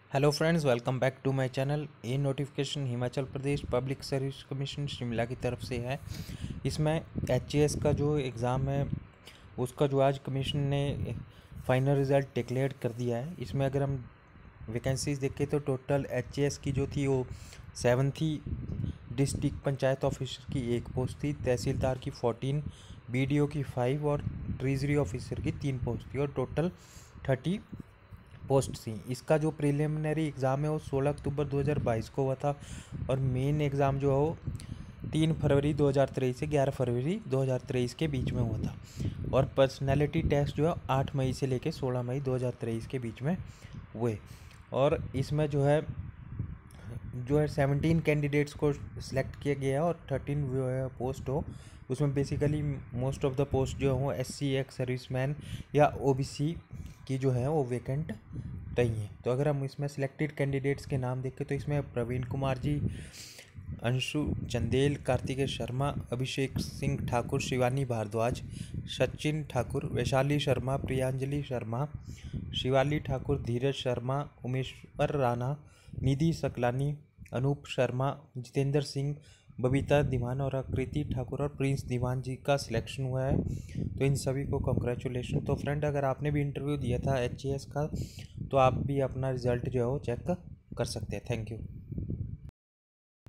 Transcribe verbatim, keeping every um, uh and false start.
Hello friends, welcome back to my channel. ये notification Himachal Pradesh public service commission Shimla की तरफ से है। इसमें एचएएस का जो एग्ज़ाम है उसका जो आज कमीशन ने फाइनल रिज़ल्ट डिक्लेयर कर दिया है। इसमें अगर हम वैकेंसीज देखें तो टोटल एचएएस की जो थी वो सेवन थी। डिस्ट्रिक्ट पंचायत ऑफिसर की एक पोस्ट थी, तहसीलदार की फोर्टीन, बीडीओ की फाइव और ट्रेजरी ऑफिसर की तीन पोस्ट थी और टोटल थर्टी पोस्ट थी। इसका जो प्रिलिमिनरी एग्ज़ाम है वो सोलह अक्टूबर दो हज़ार बाईस को हुआ था और मेन एग्ज़ाम जो है वो तीन फरवरी दो हज़ार तेईस से ग्यारह फरवरी दो हज़ार तेईस के बीच में हुआ था और पर्सनैलिटी टेस्ट जो है आठ मई से लेकर सोलह मई दो हज़ार तेईस के बीच में हुए। और इसमें जो है जो है सेवनटीन कैंडिडेट्स को सिलेक्ट किया गया और थर्टीन जो है पोस्ट हो उसमें basically most of the post जो हो एस सी एक्स सर्विसमैन या ओ बी सी की जो है वो वैकेंट रही है। तो अगर हम इसमें सिलेक्टेड कैंडिडेट्स के नाम देखें तो इसमें प्रवीण कुमार जी, अंशु चंदेल, कार्तिकेय शर्मा, अभिषेक सिंह ठाकुर, शिवानी भारद्वाज, सचिन ठाकुर, वैशाली शर्मा, प्रियांजलि शर्मा, शिवाली ठाकुर, धीरज शर्मा, उमेश्वर राणा, निधि सकलानी, अनूप शर्मा, जितेंद्र सिंह, बबीता दीवान और आकृति ठाकुर और प्रिंस दीवान जी का सिलेक्शन हुआ है। तो इन सभी को कॉन्ग्रेचुलेशन। तो फ्रेंड, अगर आपने भी इंटरव्यू दिया था एचएएस का तो आप भी अपना रिजल्ट जो है वो चेक कर सकते हैं। Thank you.